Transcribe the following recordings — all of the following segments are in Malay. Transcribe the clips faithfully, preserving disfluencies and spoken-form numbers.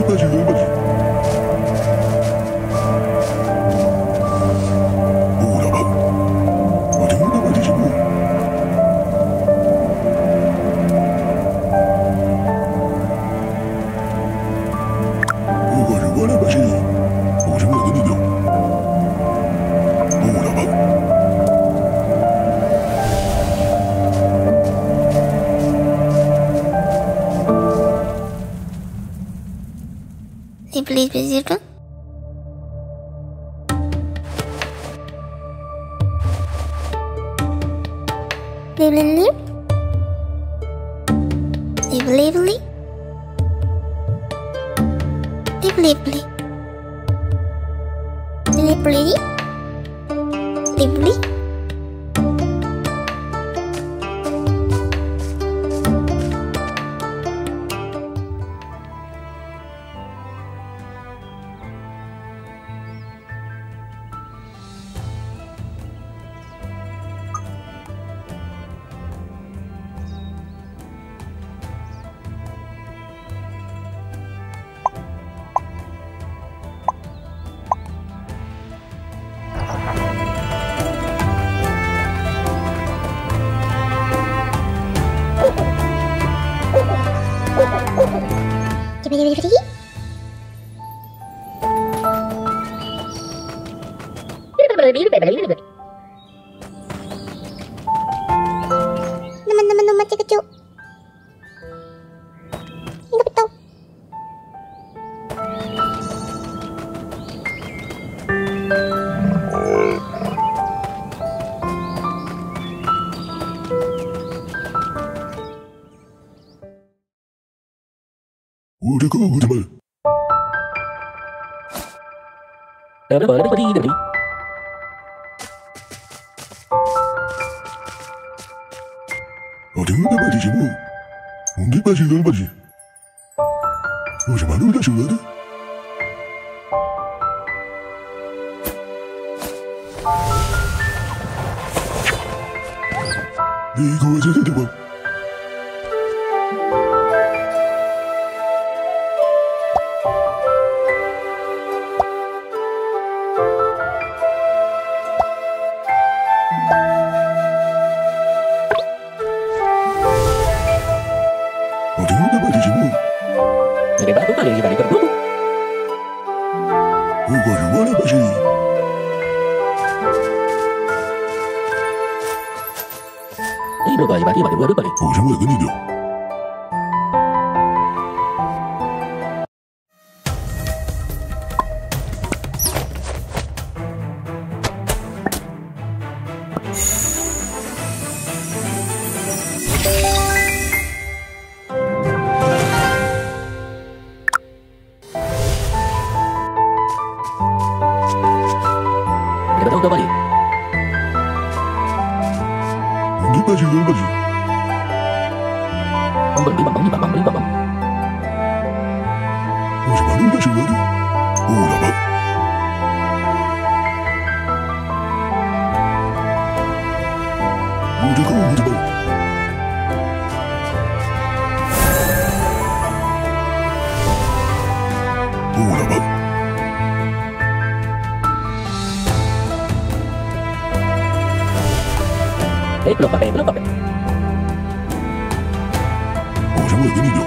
baju, baju, baju. Oh, dah bang. Oh, tengok dah baju semua. Oh, baju mana baju ni? Oh, semua gini dah. Oh, dah bang. Please, please, please. Live, live, live. Live, live, live. Live, live, live. Live, live. Live, live. Ready, ready, ready? Teman-teman rumah kecil. Enggak betul. Udah kau, udah bal. Udah bal, udah bal, udah bal. Oh, tengok dah baju semua. Mungkin baju dah baju. Oh, macam mana dah sudah tu? Ni gua aja dah bang. Oh, tengok dah baju semua. Jadi baru balik balik ke rumah. Oh, baju mana baju ni? Ini berapa balik balik balik balik. Oh, semua gini dah. Betul betul balik. Mungkin baju dah baju. Bang beli bang beli bang beli bang. Oh, macam mana dah sudah tu? Oh, dah bang. Udah kau, udah bang. Oh, dah bang. Eh belum pakai belum pakai. Oh, semua gini dah.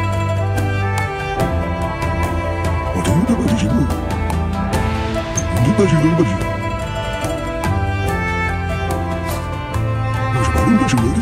Oh, tengok dah baju semua. Mungkin baju dah baju. Oh, macam mana dah sudah tu?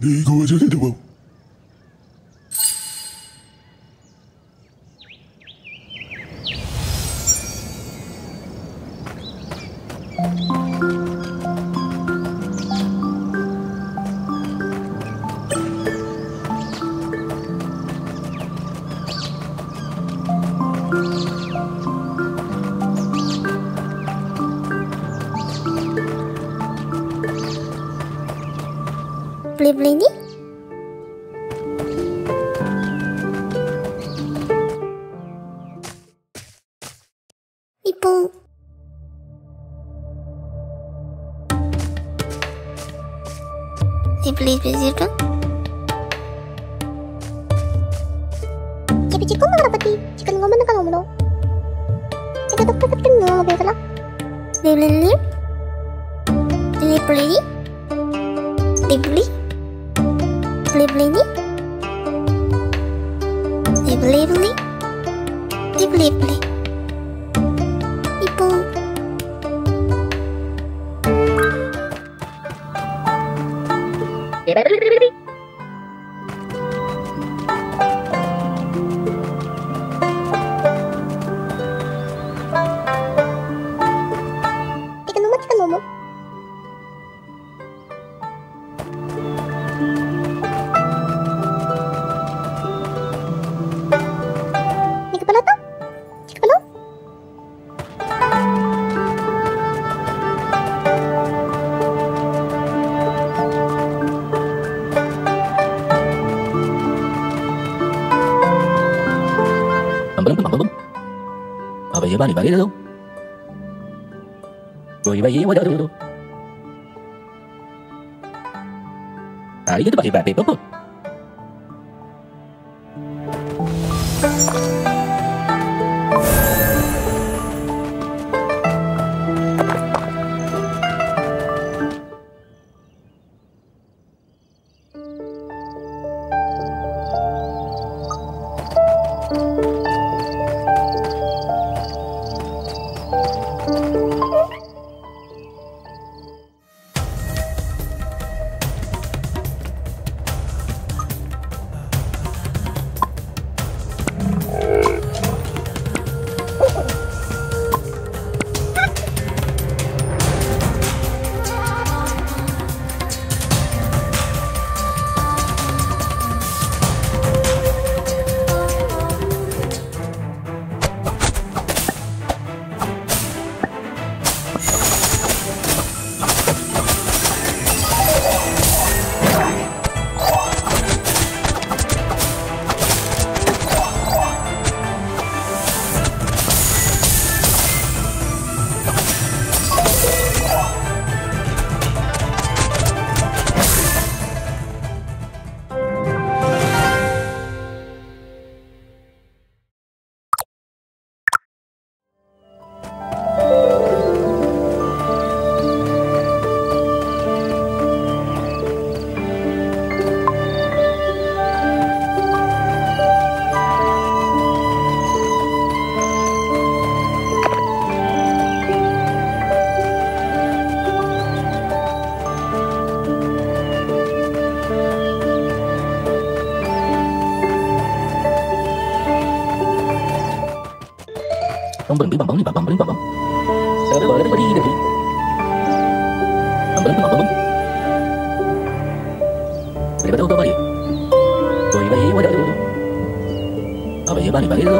내 이거 와서 대봐. Beli-beli ni? Ibu. Dibeli-beli tu? Cepi cikgu mana dapat di? Chicken ngomong nak ngomong lo. Jika tak dapat kan ngomong apa lah? Beli-beli? Beli-beli? Beli-beli? Beli-beli ni? Beli-beli? Beli-beli? Ibu. Chicken ngomong, chicken ngomong. Bấm bấm bấm bấm. À bây giờ ba đi ba đi đâu? Rồi bây giờ qua đâu đâu? À đi tới ba đi ba đi bấm bấm. Bấm bấm bấm bấm bấm bấm bấm bấm bấm. Sao đó bờ đó đi đi. Bấm bấm bấm bấm bấm. Bây giờ đâu đâu đi. Rồi bây giờ qua đâu đâu. À bây giờ ba đi ba đi đâu.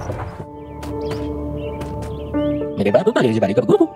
Me levanto para ir para o grupo.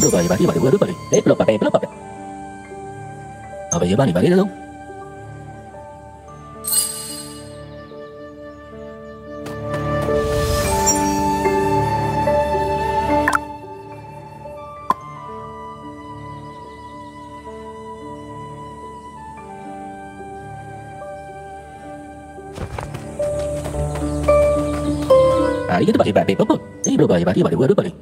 berubah ya bagi bagi gue berubah eh belum pakai belum pakai apa ya bani bagi dong ah ini tuh pakai pakai apa ini berubah ya bagi bagi gue berubah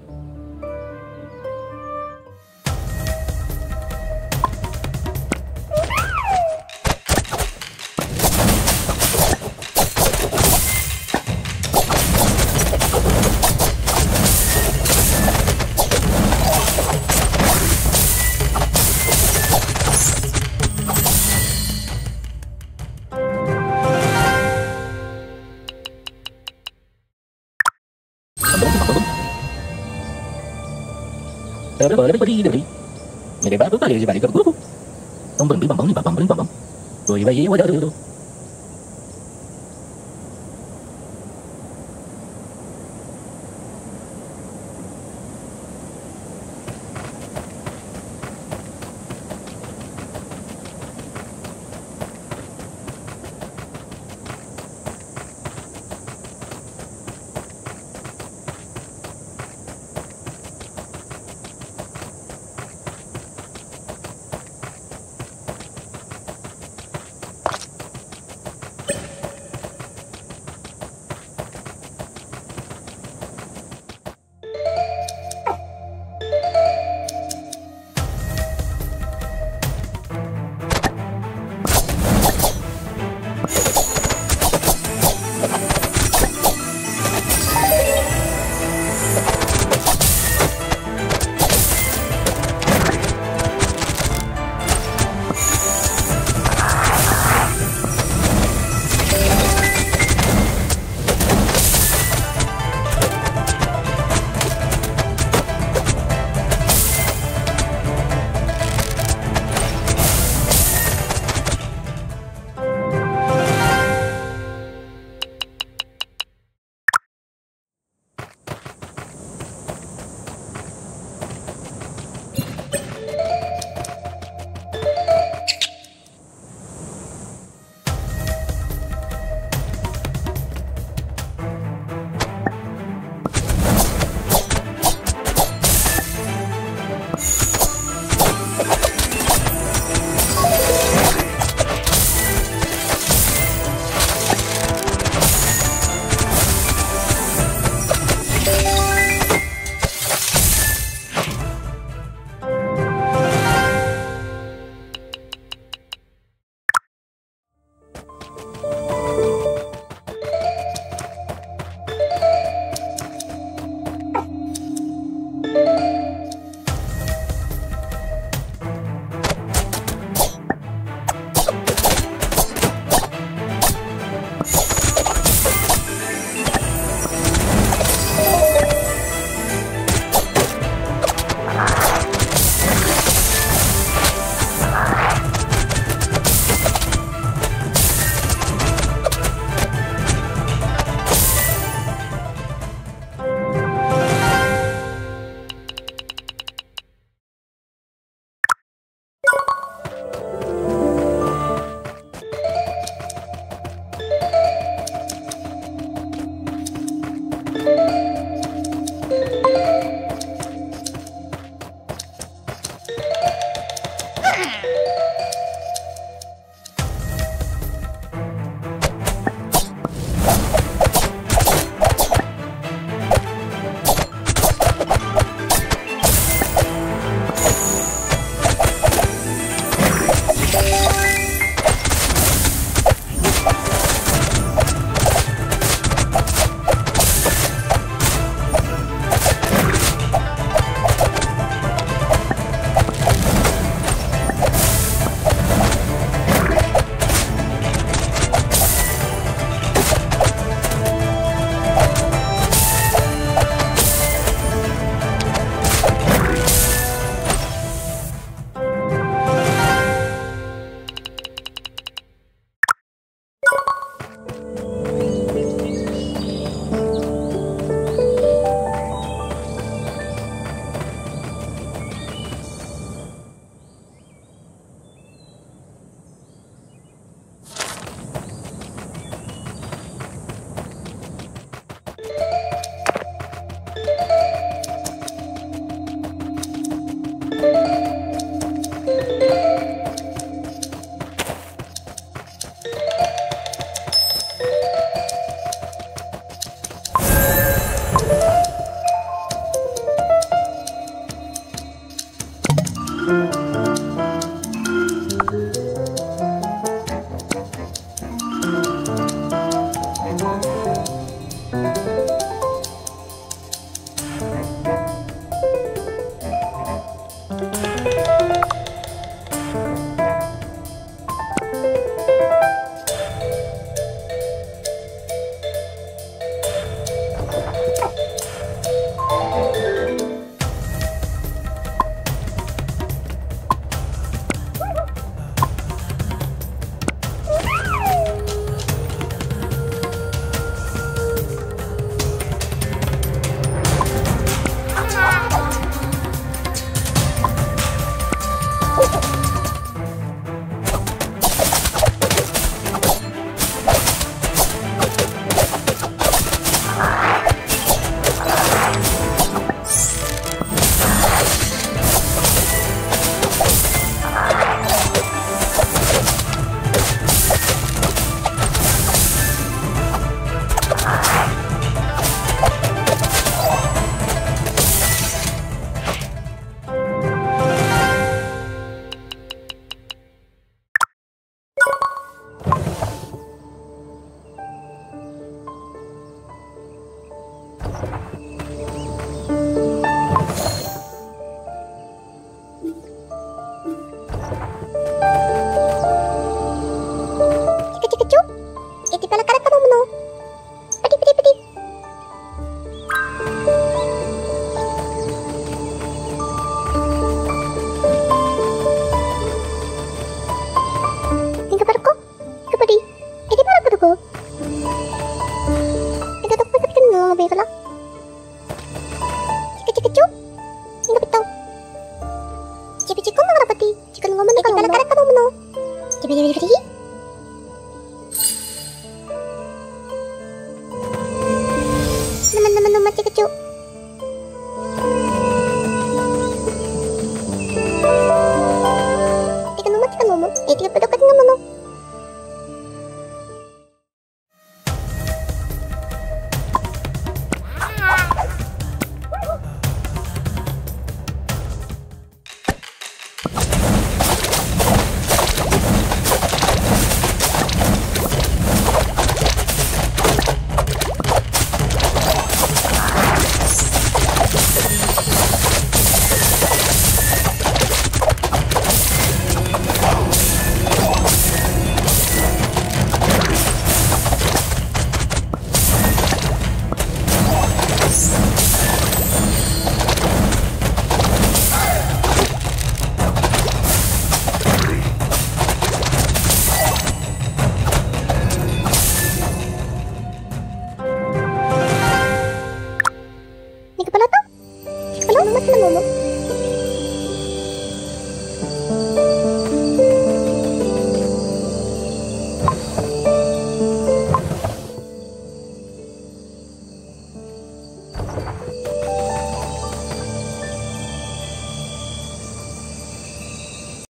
Berapa lebih beri beri. Ini berapa kali sih balik ke guru? Bang beri bang bang ni bang beri bang bang. Doi bayi wajar tu.